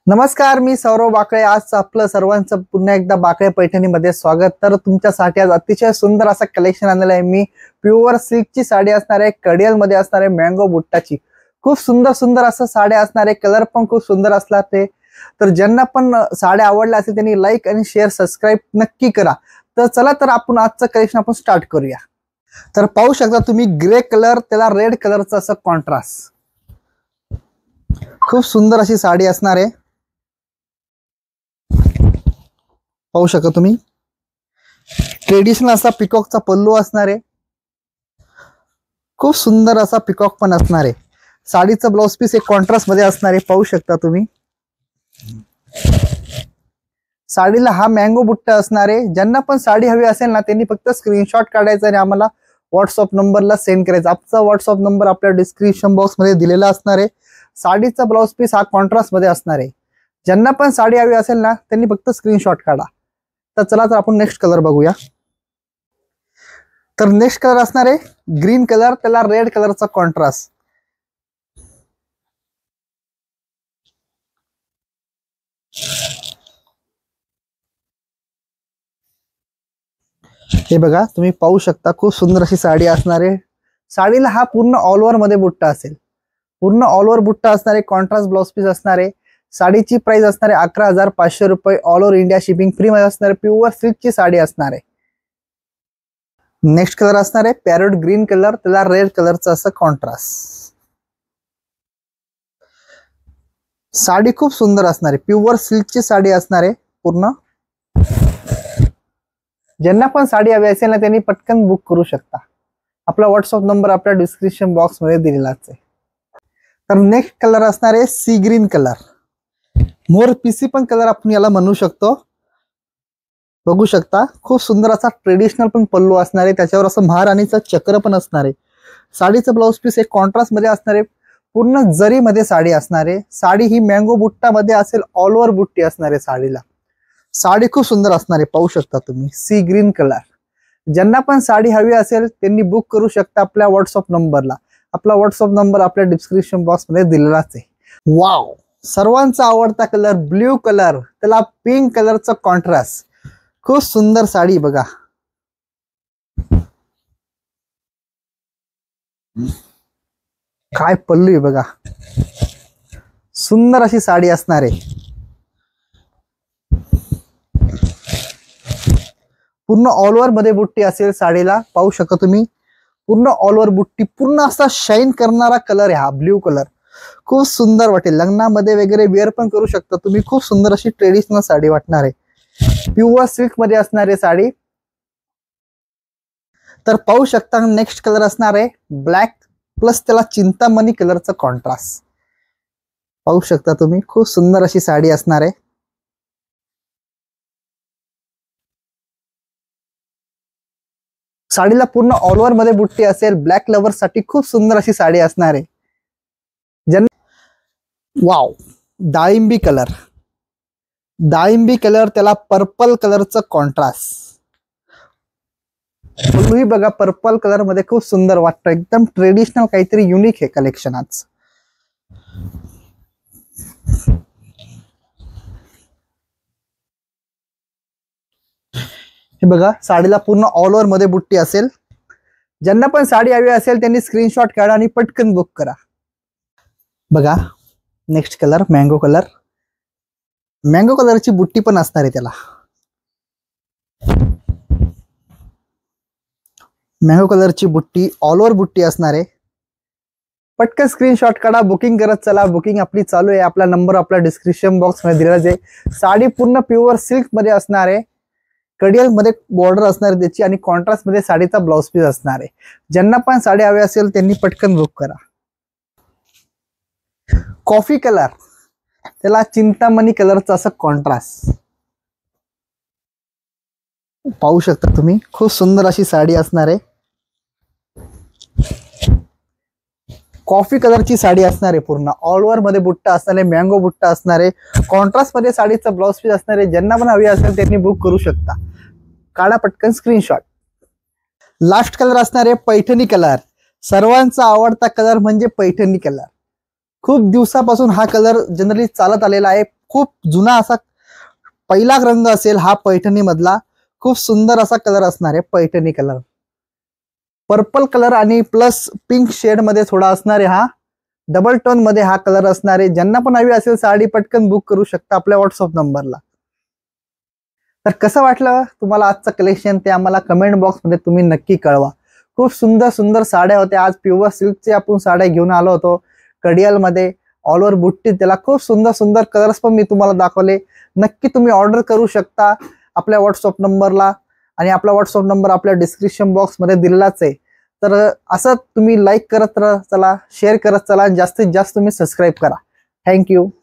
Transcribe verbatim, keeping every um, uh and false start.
नमस्कार, मी सौरव बाकळे. आज आपलं सर्वांचं पुन्हा एकदा बाकळे पैठणीमध्ये स्वागत. तर तुमच्यासाठी आज अतिशय सुंदर असं कलेक्शन आणलेलं आहे मी. प्युअर सिल्कची साडी असणार आहे, कडियल मध्ये असणार आहे, मँगो बुट्टाची. खूप सुंदर सुंदर असं साड्या असणार आहे, कलर पण खूप सुंदर असणार ते. तर ज्यांना पण साड्या आवडल्या असेल त्यांनी लाईक आणि शेअर सबस्क्राईब नक्की करा. तर चला तर आपण आजचं कलेक्शन आपण स्टार्ट करूया. तर पाहू शकता तुम्ही ग्रे कलर, त्याला रेड कलरचं असं कॉन्ट्रास्ट. खूप सुंदर अशी साडी असणार आहे. पाहू शकता तुम्ही ट्रेडिशनल असा पिकॉकचा पल्लू असणार आहे. खूप सुंदर असा पिकॉक पण असणार आहे. साडीचं ब्लाउज पीस एक कॉन्ट्रास्ट मध्ये असणार आहे. पाहू शकता तुम्ही साडीला हा मँगो बुट्टा असणार आहे. ज्यांना पण साडी हवी असेल ना त्यांनी फक्त स्क्रीनशॉट काढायचा आणि आम्हाला व्हॉट्सअप नंबरला सेंड करायचा. आमचा व्हॉट्सअप नंबर आपल्या डिस्क्रिप्शन बॉक्स मध्ये दिलेला असणार आहे. साडीचा ब्लाउज पीस हा कॉन्ट्रास्ट मध्ये असणार आहे. ज्यांना पण साडी हवी असेल ना त्यांनी फक्त स्क्रीनशॉट काढा. तर चला तर आपण नेक्स्ट कलर बघूया. तर नेक्स्ट कलर असणार आहे ग्रीन कलर, त्याला रेड कलरचा कॉन्ट्रास्ट. हे बघा तुम्ही पाहू शकता खूप सुंदर अशी साडी असणार आहे. साडीला हा पूर्ण ऑल ओव्हर मध्ये बुट्टा असेल. पूर्ण ऑल ओव्हर बुट्टा असणार आहे, कॉन्ट्रास्ट ब्लाउज पीस असणार आहे. साडीची प्राइस असणार आहे अकरा हजार पाचशे रुपये. All over India shipping free मध्ये असणार आहे. प्युअर सिल्कची साडी असणार आहे. नेक्स्ट कलर असणार आहे पॅरोट ग्रीन कलर, त्याला रेड कलरचा असं कॉन्ट्रास्ट. साडी खूप सुंदर असणार आहे, प्युअर सिल्कची साडी असणार आहे पूर्ण. ज्यांना पण साडी हवी असेल ना त्यांनी पटकन बुक करू शकता. आपला व्हॉट्सअप नंबर आपल्या डिस्क्रिप्शन बॉक्स मध्ये दिलेलाच आहे. तर नेक्स्ट कलर असणार आहे सी ग्रीन कलर. मोर पीसी पण कलर आपण याला म्हणू शकतो. बघू शकता खूप सुंदर असा ट्रेडिशनल पण पल्लू असणार आहे. त्याच्यावर असं महाराणीचं चक्र पण असणार आहे. साडीचं ब्लाउज पीस एक कॉन्ट्रास्ट मध्ये असणार आहे. पूर्ण जरी मध्ये साडी असणार आहे. साडी ही मँगो बुट्टा मध्ये असेल, ऑल ओव्हर बुट्टी असणार आहे साडीला. साडी खूप सुंदर असणार आहे. पाहू शकता तुम्ही सी ग्रीन कलर. ज्यांना पण साडी हवी असेल त्यांनी बुक करू शकता आपल्या व्हॉट्सअप नंबरला. आपला व्हॉट्सअप नंबर आपल्या डिस्क्रिप्शन बॉक्स मध्ये दिलेलाच आहे. वाव, सर्वांचा आवडता कलर ब्ल्यू कलर, त्याला पिंक कलरचा कॉन्ट्रास्ट. खूप सुंदर साडी बघा. काय पल्लू आहे बघा. सुंदर अशी साडी असणार आहे. पूर्ण ऑल ओव्हर मध्ये बुट्टी असेल साडीला. पाहू शकता तुम्ही पूर्ण ऑल ओव्हर बुट्टी, पूर्ण असा शाईन करणारा कलर आहे हा ब्ल्यू कलर. खूप सुंदर वाटेल, लग्नामध्ये वगैरे वेअर पण करू शकता तुम्ही. खूप सुंदर अशी ट्रेडिशनल साडी वाटणार आहे. प्युअर सिल्क मध्ये असणार आहे साडी. तर पाहू शकता नेक्स्ट कलर असणार आहे ब्लॅक प्लस त्याला चिंतामणी कलरचा कॉन्ट्रास्ट. पाहू शकता तुम्ही खूप सुंदर अशी साडी असणार आहे. साडीला पूर्ण ऑल ओव्हर मध्ये बुट्टी असेल. ब्लॅक लवर साठी खूप सुंदर अशी साडी असणार आहे. ज्यांना वाव, डाळिंबी कलर, डाळिंबी कलर त्याला पर्पल कलरचं कॉन्ट्रास्ट. तुम्ही बघा पर्पल कलर मध्ये खूप सुंदर वाटतं. एकदम ट्रेडिशनल काहीतरी युनिक आहे कलेक्शन आज. हे बघा साडीला पूर्ण ऑल ओव्हर मध्ये बुट्टी असेल. ज्यांना पण साडी हवी असेल त्यांनी स्क्रीनशॉट काढा आणि पटकन बुक करा. बघा next colour mango colour. Mango कलरची बुट्टी पण असणार आहे त्याला. मँगो कलरची बुट्टी ऑल ओव्हर बुट्टी असणार आहे. पटकन स्क्रीनशॉट काढा, बुकिंग करत चला. बुकिंग आपली चालू आहे. आपला नंबर आपल्या डिस्क्रिप्शन बॉक्स मध्ये दिलाच आहे. साडी पूर्ण प्युअर सिल्क मध्ये असणार आहे. कडियल मध्ये बॉर्डर असणार आहे त्याची आणि कॉन्ट्रास्ट मध्ये साडीचा ब्लाउज पीस असणार आहे. ज्यांना पण साडी हवी असेल त्यांनी पटकन बुक करा. कॉफी कलर, त्याला चिंतामणी कलरचा असं कॉन्ट्रास्ट. पाहू शकता तुम्ही खूप सुंदर अशी साडी असणार आहे. कॉफी कलरची साडी असणार आहे. पूर्ण ऑल ओव्हर मध्ये बुट्टा असणार आहे, मँगो बुट्टा असणार आहे. कॉन्ट्रास्ट मध्ये साडीचा ब्लाउज पीस असणार आहे. ज्यांना पण हवी असेल त्यांनी बुक करू शकता. काढा पटकन स्क्रीनशॉट. लास्ट कलर असणार आहे पैठणी कलर. सर्वांचा आवडता कलर म्हणजे पैठणी कलर. खूप दिवसापासून हा कलर जनरली चालत आलेला आहे. खूप जुना असा पहिला रंग असेल हा पैठणी मधला. खूप सुंदर असा कलर असणार आहे पैठणी कलर. पर्पल कलर आणि प्लस पिंक शेड मध्ये थोडा असणार आहे हा. डबल टोन मध्ये हा कलर असणार आहे. ज्यांना पण हवी असेल साडी पटकन बुक करू शकता आपल्या व्हॉट्सअप नंबरला. तर कसं वाटलं तुम्हाला आजचं कलेक्शन ते आम्हाला कमेंट बॉक्स मध्ये तुम्ही नक्की कळवा. खूप सुंदर सुंदर साड्या होत्या. आज प्युअर सिल्कचे आपण साड्या घेऊन आलो होतो कडियाल मध्ये. ऑल ओव्हर बुट्टी, त्याला खूप सुंदर सुंदर कलर्स पण मी तुम्हाला दाखवले. नक्की तुम्ही ऑर्डर करू शकता आपल्या व्हॉट्सअप नंबरला. आणि आपला व्हॉट्सअप नंबर आपल्या डिस्क्रिप्शन बॉक्स मध्ये दिलेलाच आहे. तर असं तुम्ही लाईक करत चला, शेअर करत चला, जास्तीत जास्त तुम्ही सबस्क्राईब करा. थँक्यू.